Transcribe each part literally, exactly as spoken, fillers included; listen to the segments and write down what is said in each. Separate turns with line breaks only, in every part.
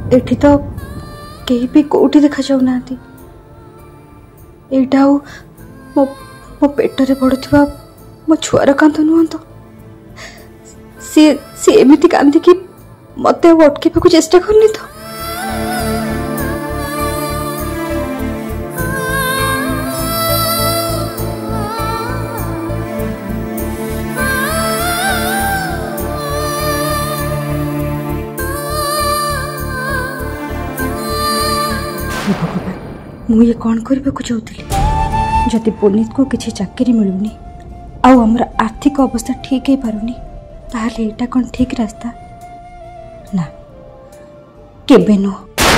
एठी तो कहीं भी कोठी देखा जाऊ ना एटा मो मो पेटरे पड़ुवा मो छुआर कांद नुह तो सी सी एमती कांदी कि मत अटकेबा चेष्टा करनी तो भगवान मुझे कौन करने को चाहूली जदि पुनीत को किसी चाकरी मिलूनी आमर आर्थिक अवस्था ठीक है पारुनी ताहले एटा कौन ठीक रास्ता ना केबे नो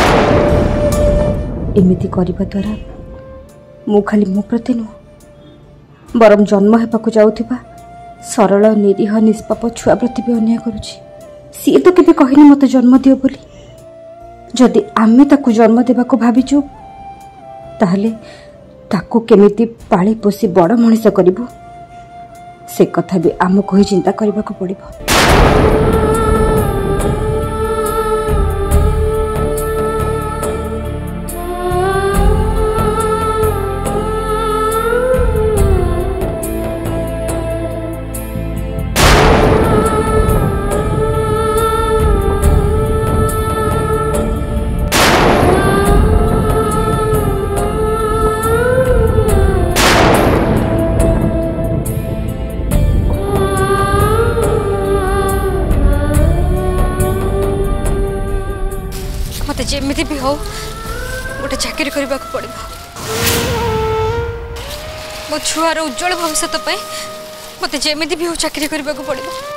एमिति करिबा द्वारा मु खाली मो प्रति नुह बरम जन्म हेबाकु जाउथिबा सरल निरीह निष्पाप छुआ प्रति भी अन्याय करुछि सी तो केबे कहिनी मते जन्म दियो बोली जदि आमे ताकु जन्म देबाकु भाबिचु ताहले ताकु केमिति पाली पोसी बड़ मनिष करिबु से कथा भी आमको ही चिंता करने को पड़ो। मत जेमिति भी हो गोटे चाकरी करने को पड़ो मो छुआर उज्जवल भविष्य मत जेमिति भी हो चाकरी करने को पड़ो।